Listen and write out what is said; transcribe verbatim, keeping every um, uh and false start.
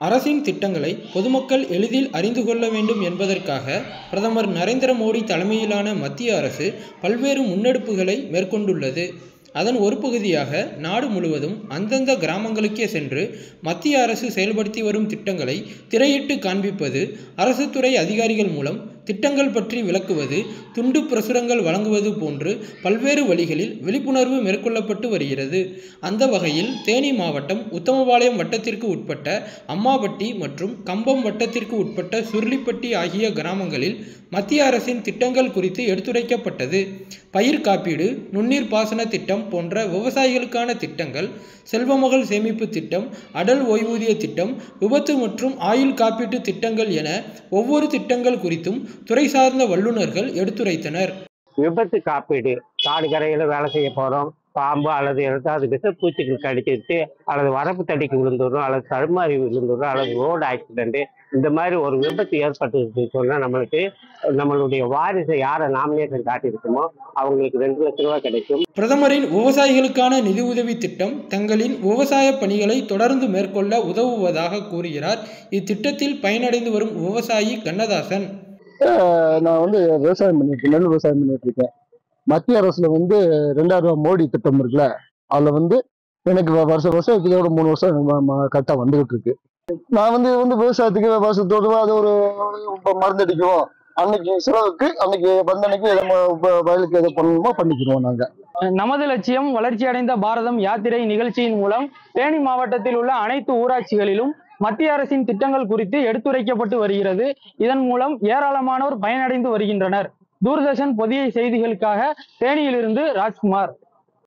அரசின் திட்டங்களை பொதுமக்கள் எளிதில் அறிந்து கொள்ள வேண்டும் என்பதற்காக பிரதமர் நரேந்திர மோடி தலைமையிலான மத்திய அரசு பல்வேறு முன்னெடுப்புகளை மேற்கொண்டுள்ளது. அதன் ஒரு பகுதியாக நாடு முழுவதும் அந்தந்த கிராமங்களுக்கே சென்று மத்திய அரசு செயல்படுத்தி வரும் திட்டங்களை திரையிட்டு காண்பிப்பது, அரசு துறை அதிகாரிகள் மூலம் திட்டங்கள் பற்றி விளக்குவது, துண்டு பிரசுரங்கள் வழங்குவது போன்று பல்வேறு வழிகளில் விழிப்புணர்வு மேற்கொள்ளப்பட்டு வருகிறது. அந்த வகையில் தேனி மாவட்டம் உத்தமபாளையம் வட்டத்திற்கு உட்பட்ட அம்மாபட்டி மற்றும் கம்பம் வட்டத்திற்கு உட்பட்ட சுருளிப்பட்டி ஆகிய கிராமங்களில் மத்திய அரசின் திட்டங்கள் குறித்து எடுத்துரைக்கப்பட்டது. பயிர் காப்பீடு, நுண்ணீர் பாசன திட்டம் போன்ற விவசாயிகளுக்கான திட்டங்கள், செல்வமகள் சேமிப்பு திட்டம், அடல் ஓய்வூதிய திட்டம், விபத்து மற்றும் ஆயுள் காப்பீட்டு திட்டங்கள் என ஒவ்வொரு திட்டங்கள் குறித்தும் துறை சார்ந்த வல்லுநர்கள் எடுத்துரைத்தனர். விபத்து காப்பீடு, காடு கரையில் வேலை செய்ய போகிறோம், பாம்பு அல்லது ஏதாவது விஷப்பூச்சிகள் கடிச்சிட்டு அல்லது வரப்பு தடிக்கு விழுந்துடும் அல்லது தடுமாறி விழுந்துடும் அல்லது ரோடு ஆக்சிடென்ட் இந்த மாதிரி ஒரு விபத்து ஏற்பட்டு சொன்னால் நம்மளுக்கு நம்மளுடைய வாரிசை யாரை நாமினேஷன் காட்டியிருக்குமோ அவங்களுக்கு ரெண்டு லட்சம் ரூபாய் கிடைக்கும். பிரதமரின் விவசாயிகளுக்கான நிதி உதவி திட்டம் தங்களின் விவசாய பணிகளை தொடர்ந்து மேற்கொள்ள உதவுவதாக கூறுகிறார் இத்திட்டத்தில் பயனடைந்து வரும் விவசாயி கண்ணதாசன். நான் வந்து விவசாயம் பண்ணிட்டு நெல் விவசாயம் பண்ணிட்டு இருக்கேன். மத்திய அரசுல வந்து ரெண்டாயிரம் ரூபாய் மோடி திட்டம் இருக்குல்ல, அதுல வந்து எனக்கு வருஷம் வருஷம் இதோட மூணு வருஷம் கரெக்டா வந்துகிட்டு இருக்கு. நான் வந்து வந்து விவசாயத்துக்கு வருஷத்தோடு அது ஒரு மருந்து அடிக்குவோம், அன்னைக்கு செலவுக்கு அன்னைக்கு வந்தன்னைக்கு வயலுக்கு எதை பண்ணணுமோ பண்ணிக்கிறோம். நாங்க நமது லட்சியம் வளர்ச்சி அடைந்த பாரதம் யாத்திரை நிகழ்ச்சியின் மூலம் தேனி மாவட்டத்தில் உள்ள அனைத்து ஊராட்சிகளிலும் மத்திய அரசின் திட்டங்கள் குறித்து எடுத்துரைக்கப்பட்டு வருகிறது. இதன் மூலம் ஏராளமானோர் பயனடைந்து வருகின்றனர். தூர்தர்ஷன் புதிய செய்திகளுக்காக தேனியிலிருந்து ராஜ்குமார்.